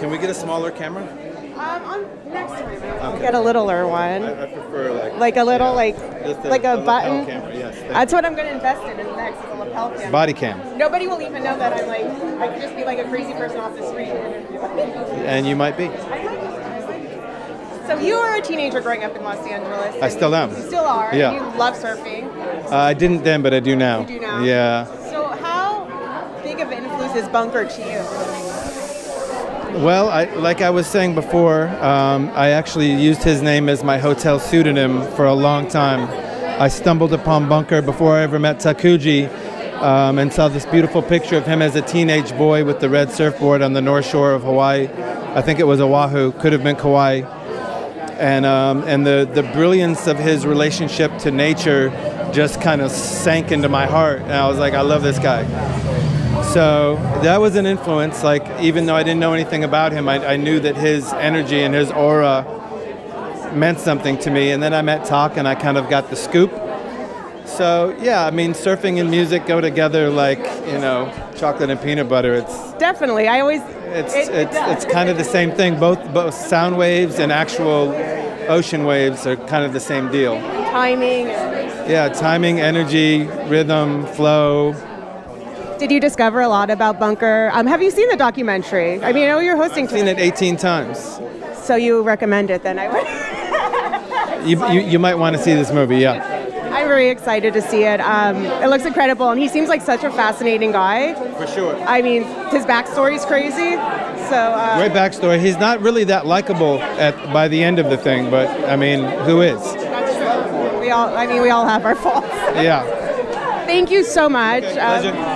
Can we get a smaller camera? On next time. I'll get a littler one. I prefer like a little like a button. Camera. Yes, that's what I'm going to invest in next, is a lapel camera. Body cam. Nobody will even know that I'm like, I could just be like a crazy person off the street. And you might be. So you were a teenager growing up in Los Angeles. I still am. You still are. Yeah. And you love surfing. I didn't then, but I do now. You do now? Yeah. So how big of an influence is Bunker to you? Well, like I was saying before, I actually used his name as my hotel pseudonym for a long time. I stumbled upon Bunker before I ever met Takuji, and saw this beautiful picture of him as a teenage boy with the red surfboard on the north shore of Hawaii. I think it was Oahu, could have been Kauai. And the brilliance of his relationship to nature just kind of sank into my heart. And I was like, I love this guy. So that was an influence. Like, even though I didn't know anything about him, I knew that his energy and his aura meant something to me. And then I met Tak, and I kind of got the scoop. So yeah, I mean, surfing and music go together like, you know, chocolate and peanut butter. It's definitely. It's kind of the same thing. Both sound waves and actual ocean waves are kind of the same deal. Timing. Yeah, timing, energy, rhythm, flow. Did you discover a lot about Bunker? Have you seen the documentary? I mean, I know you're hosting. I've seen it 18 times. So you recommend it then? I would. You might want to see this movie, yeah. I'm very excited to see it. It looks incredible, and he seems like such a fascinating guy. For sure. I mean, his backstory is crazy. So great backstory. He's not really that likable by the end of the thing, but I mean, who is? That's true. We all have our faults. Yeah. Thank you so much. Okay, pleasure.